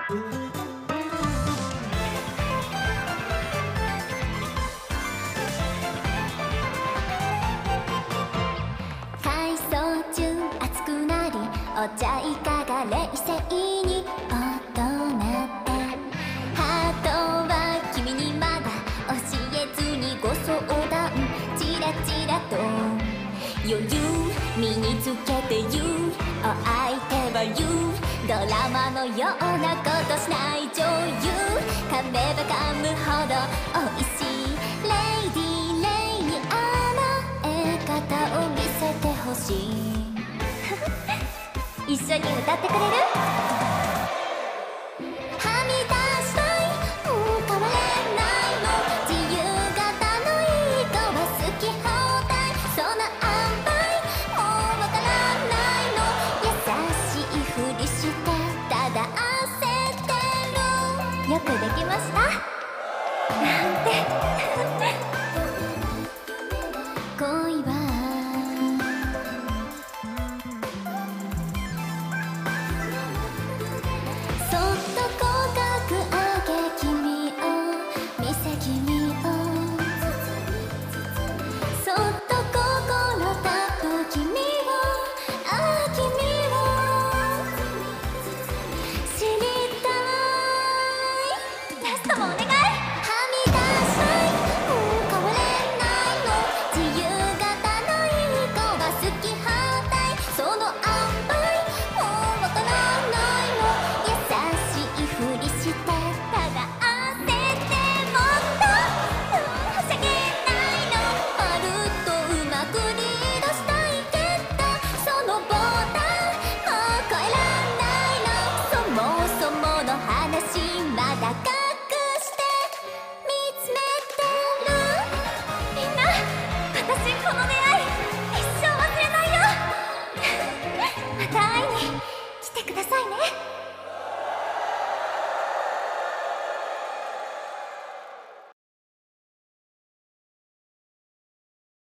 回想中熱くなり、お茶いかが冷静に大人ってハートは君にまだ教えずにご相談、チラチラと余裕身につけて言う、お相手は言う、ドラマのようなことしない女優、噛めば噛むほど美味しいレイディーレイに甘え方を見せてほしい一緒に歌ってくれる？